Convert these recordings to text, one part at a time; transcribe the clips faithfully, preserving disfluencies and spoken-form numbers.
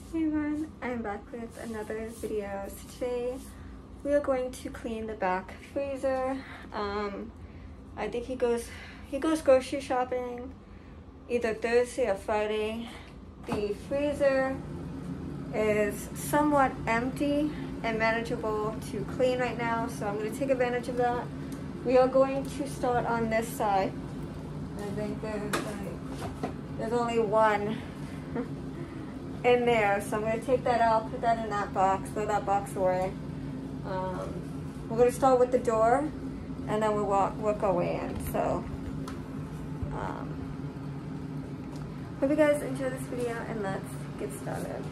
Hey everyone, I'm back with another video. So today we are going to clean the back freezer. Um, I think he goes he goes grocery shopping either Thursday or Friday. The freezer is somewhat empty and manageable to clean right now, so I'm going to take advantage of that. We are going to start on this side. I think there's like, there's only one in there, so I'm going to take that out, put that in that box, throw that box away. Um, we're going to start with the door, and then we'll walk, work our way in. So, um, hope you guys enjoy this video, and let's get started.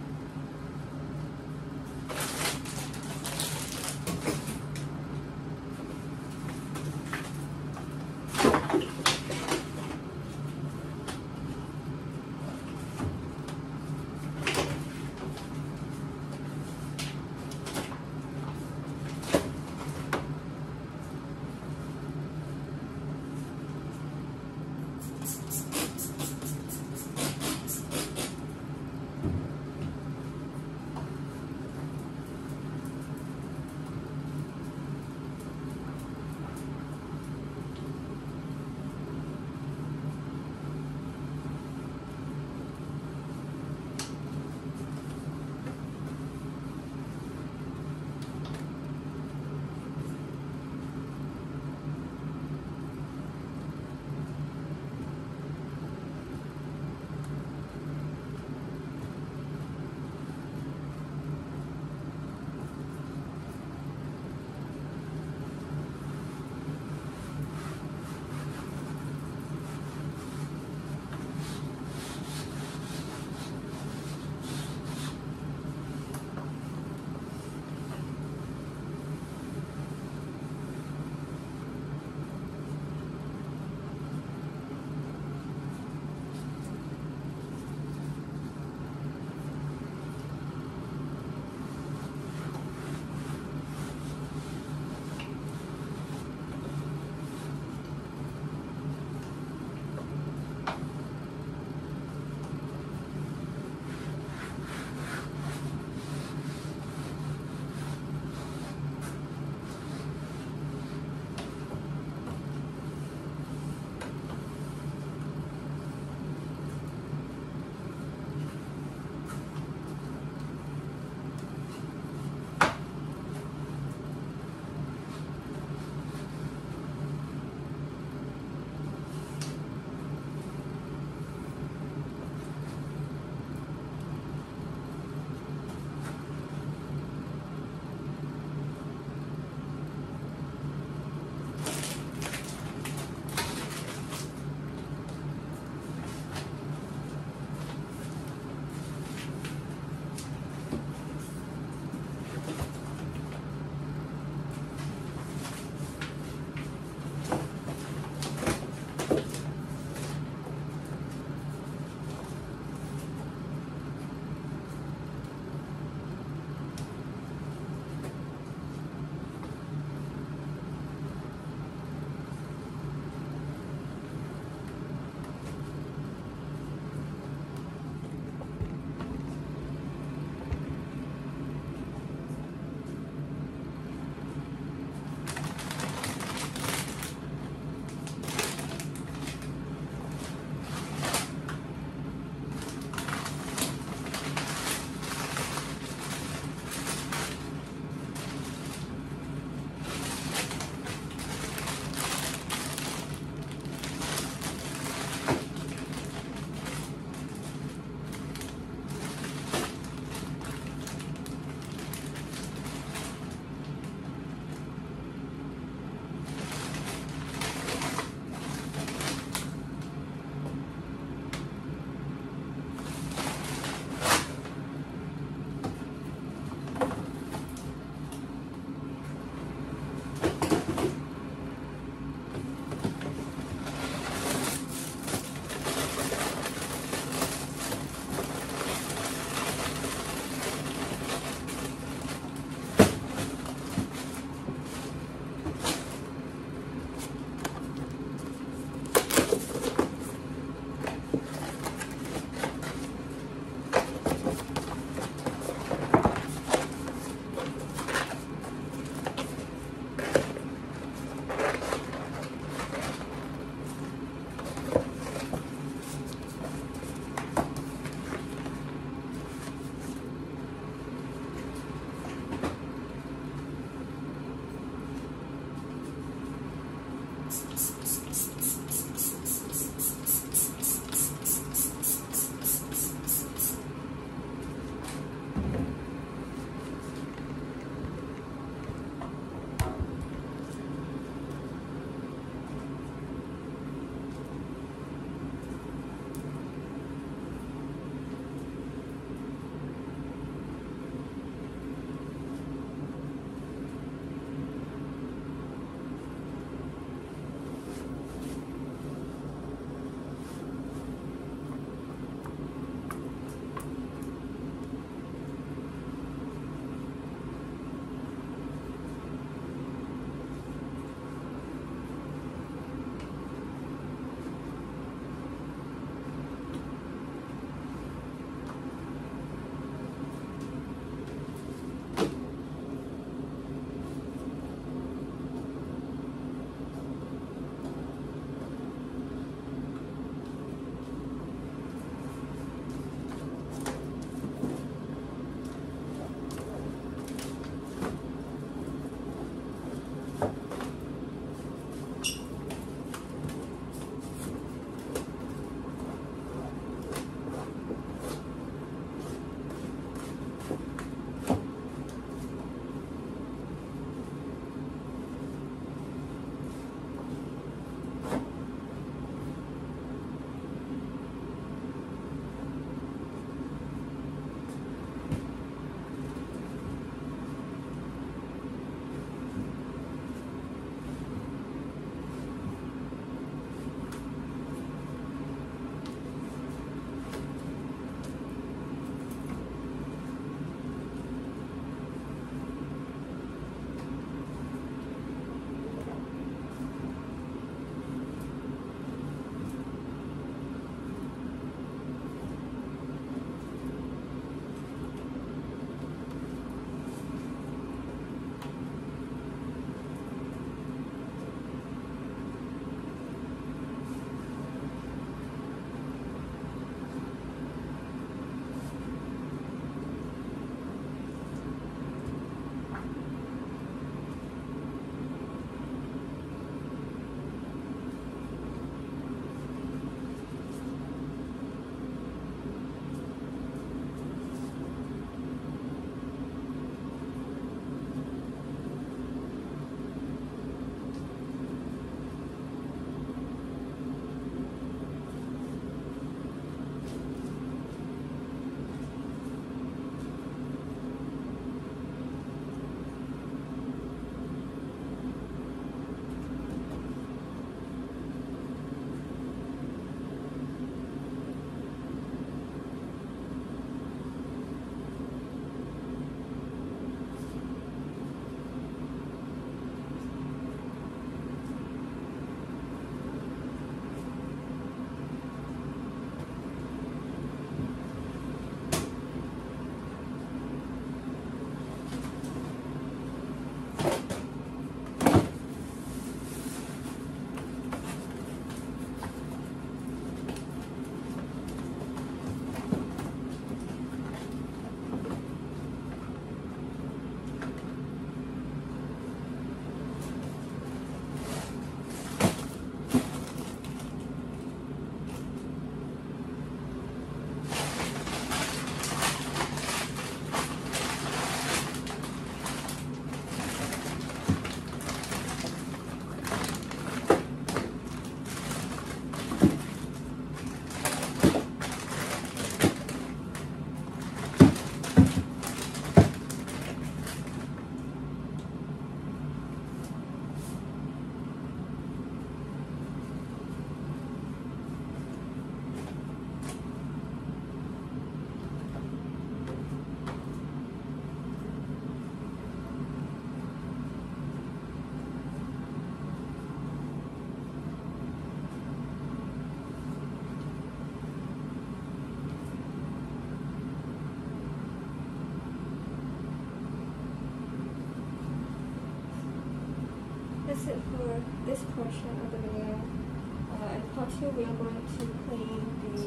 that's it for this portion of the video. Uh, in part two, we are going to clean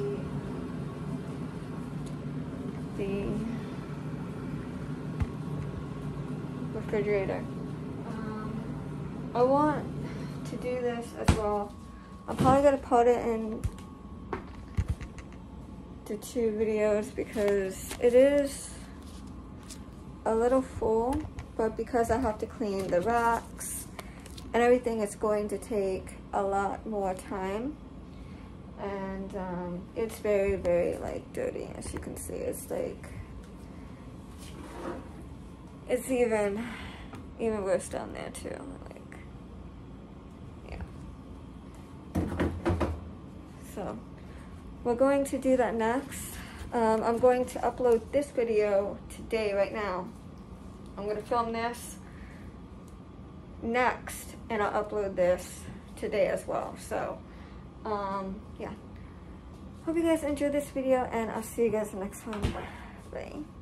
the the refrigerator. Um, I want to do this as well. I'm probably gonna put it in the two videos because it is a little full, but because I have to clean the racks and everything, it's going to take a lot more time. And um, it's very, very like dirty, as you can see. It's like, it's even, even worse down there too. Like, yeah. So, we're going to do that next. Um, I'm going to upload this video today, right now. I'm going to film this next, and I'll upload this today as well. So, um, yeah. Hope you guys enjoyed this video, and I'll see you guys next one. Bye.